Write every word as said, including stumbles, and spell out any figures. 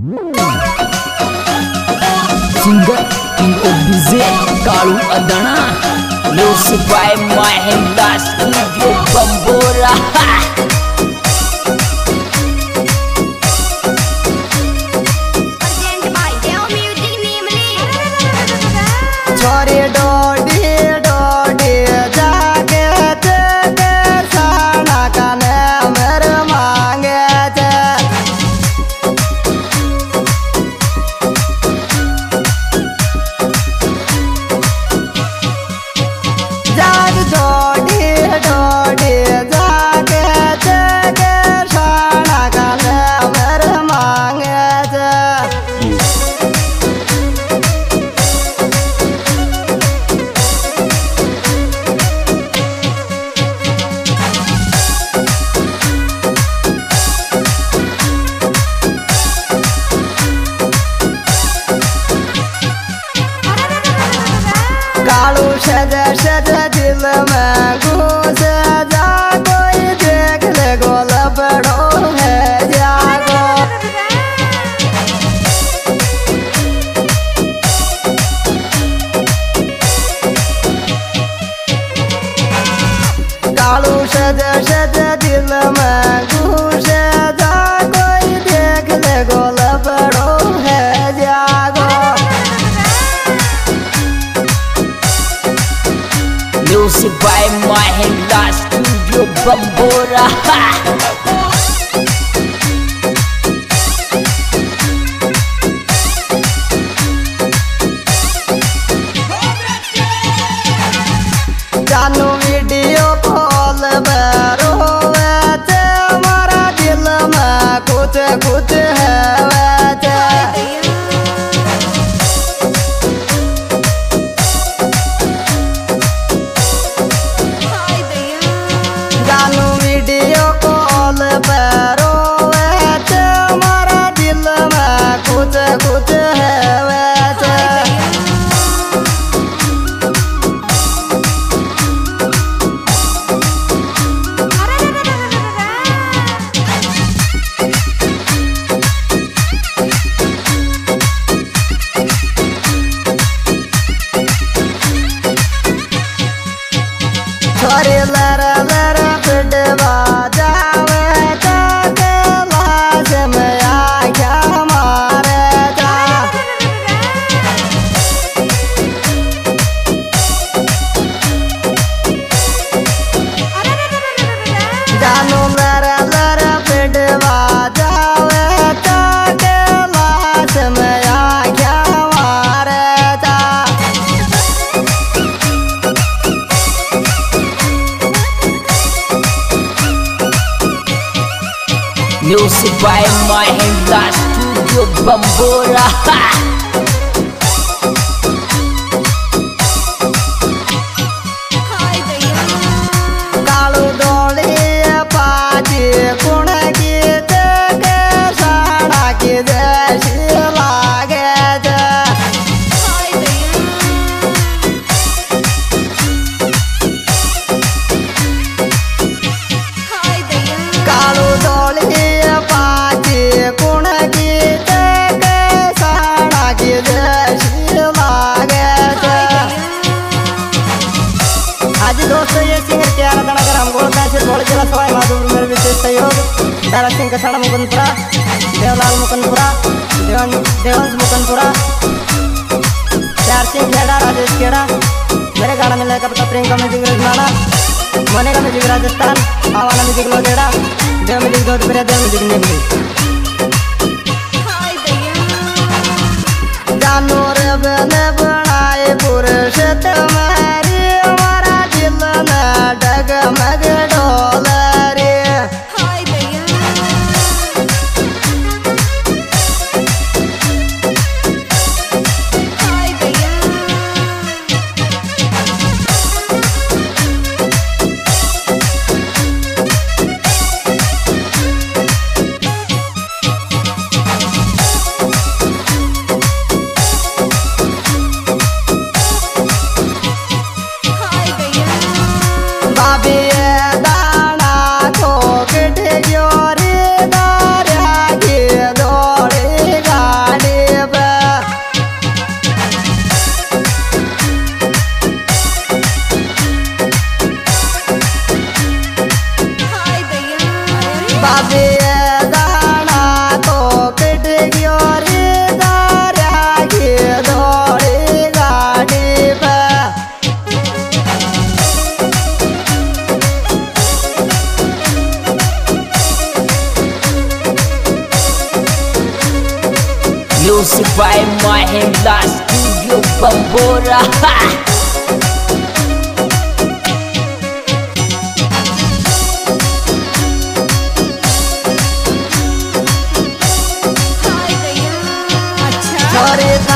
Singer King of Bize Kalu Adana Music by Mahendra Studio Bambora. छोरी डोडी डोडी जागे थे साना काने मेरे मांगे थे जाग डोडी डोडी जागे थे साना काने मेरे मांगे थे कालू सज सज दिल में घुस जा कोई देख ले गोल बड़ो है जागो कालू सज सज दिल में घुस जा कोई देख ले गोल बड़ो है जागो Music by Mahendra Studio Bambora. जानू वीडियो कॉल पर रोवे हमारा दिल में कुछ कुछ है वैसे जानू वीडियो कॉल पर रोवे हमारा दिल में कुछ कुछ है वैसे छोरी लरा लरा पिटवा जावे जाके लाश में आख्या मारे जा जानू लरा लरा पिटवा जावे जाके लाश में आख्या मारे जा Music by Mahendra Studio Bambora. Kalu डोली पाजी कुण की देखे साड़ा की जैसी लागे जे कालू डोली पाजी कुण की देखे साड़ा की जैसी लागे जे आज दोस्तों ये सिंगर के आराधना कर हम गोलका से बोल जिला सवाई माधोपुर मेरे विशेष सहयोग दारा सिंह कसाड़ा मुकुंदपुरा देवलाल मुकुंदपुरा देवन देवंश मुकुंदपुरा चार सिंह खेड़ा राजेश खेड़ा मेरे गाना में लेकर पता प्रियंका म्यूजिक रजमाना मने का म्यूजिक राजस्थान आवाना म्यूजिक लोगेड़ा देव म्यूजिक दो प्रिया देव म्यूजिक निगली जानू रे बने बनाए पुरुष तुम्हारी हमारा दिल में डगमग डोल रे Music by Mahindra Studio Bambora. छोरे